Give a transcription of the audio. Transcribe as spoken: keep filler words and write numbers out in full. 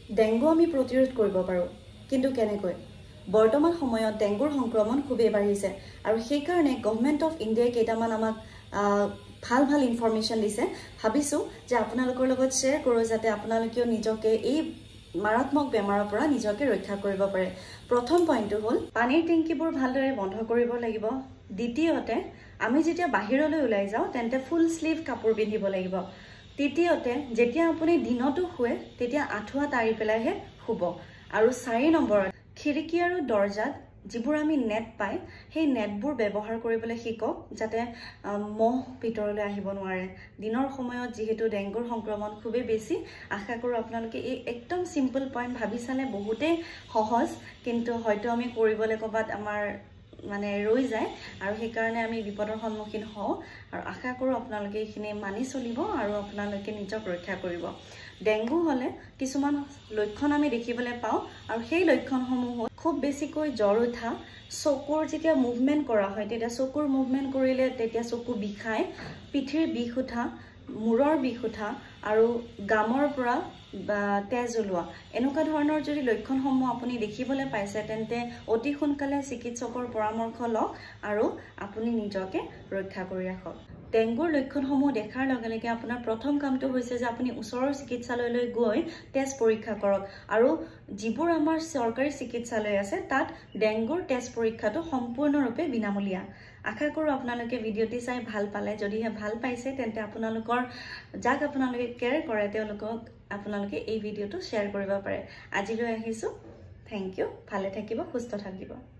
Dengue আমি প্ৰতিৰোধ কৰিব পাৰোঁ, কিন্তু কেনেকৈ? বৰ্তমান সময়ত ডেংগুৰ সংক্ৰমণ খুবেই বাঢ়িছে আৰু সেইকাৰণে গভৰ্ণমেণ্ট অফ ইণ্ডিয়াই কেইটামান আমাক ভাল ভাল ইনফৰমেশ্যন দিছে। ভাবিছোঁ যে আপোনালোকৰ লগত শ্বেয়াৰ কৰোঁ যাতে আপোনালোকেও নিজকে এই মাৰাত্মক বেমাৰৰ পৰা নিজকে ৰক্ষা কৰিব পাৰে। প্ৰথম পইণ্টটো হ'ল পানীৰ টেংকিবোৰ ভালদৰে বন্ধ কৰিব লাগিব। দ্বিতীয়তে আমি যেতিয়া বাহিৰলৈ ওলাই যাওঁ তেন্তে ফুল স্লিভ কাপোৰ পিন্ধিব লাগিব। তৃতীয়তে যেতিয়া আপুনি দিনতো শুৱে তেতিয়া আঁঠুৱা তাৰি পেলাইহে শুব। আৰু চাৰি নম্বৰত খিৰিকী আৰু দৰ্জাত যিবোৰ আমি নেট পাই সেই নেটবোৰ ব্যৱহাৰ কৰিবলৈ শিকক যাতে মহ ভিতৰলৈ আহিব নোৱাৰে। দিনৰ সময়ত যিহেতু ডেংগুৰ সংক্ৰমণ খুবেই বেছি, আশা কৰোঁ আপোনালোকে এই একদম চিম্পল পইণ্ট ভাবি চালে বহুতেই সহজ, কিন্তু হয়তো আমি কৰিবলৈ ক'ৰবাত আমাৰ মানে ৰৈ যায় আৰু সেইকাৰণে আমি বিপদৰ সন্মুখীন হওঁ। আৰু আশা কৰোঁ আপোনালোকে এইখিনি মানি চলিব আৰু আপোনালোকে নিজক ৰক্ষা কৰিব। ডেংগু হ'লে কিছুমান লক্ষণ আমি দেখিবলৈ পাওঁ আৰু সেই লক্ষণসমূহ হ'ল খুব বেছিকৈ জ্বৰ উঠা, চকুৰ যেতিয়া মুভমেণ্ট কৰা হয় তেতিয়া চকুৰ মুভমেণ্ট কৰিলে তেতিয়া চকু বিষায়, পিঠিৰ বিষ উঠা, মূৰৰ বিষ উঠা আৰু গামৰ পৰা তেজ ওলোৱা। এনেকুৱা ধৰণৰ যদি লক্ষণসমূহ আপুনি দেখিবলৈ পাইছে তেন্তে অতি সোনকালে চিকিৎসকৰ পৰামৰ্শ লওক আৰু আপুনি নিজকে ৰক্ষা কৰি ৰাখক। ডেংগুৰ লক্ষণসমূহ দেখাৰ লগে লগে আপোনাৰ প্ৰথম কামটো হৈছে যে আপুনি ওচৰৰ চিকিৎসালয়লৈ গৈ তেজ পৰীক্ষা কৰক। আৰু যিবোৰ আমাৰ চৰকাৰী চিকিৎসালয় আছে তাত ডেংগুৰ তেজ পৰীক্ষাটো সম্পূৰ্ণৰূপে বিনামূলীয়া। আশা কৰোঁ আপোনালোকে ভিডিঅ'টি চাই ভাল পালে। যদিহে ভাল পাইছে তেন্তে আপোনালোকৰ যাক আপোনালোকে কেয়াৰ কৰে তেওঁলোকক আপোনালোকে এই ভিডিঅ'টো শ্বেয়াৰ কৰিব পাৰে। আজিলৈ আহিছোঁ। Thank you. ভালে থাকিব, সুস্থ থাকিব।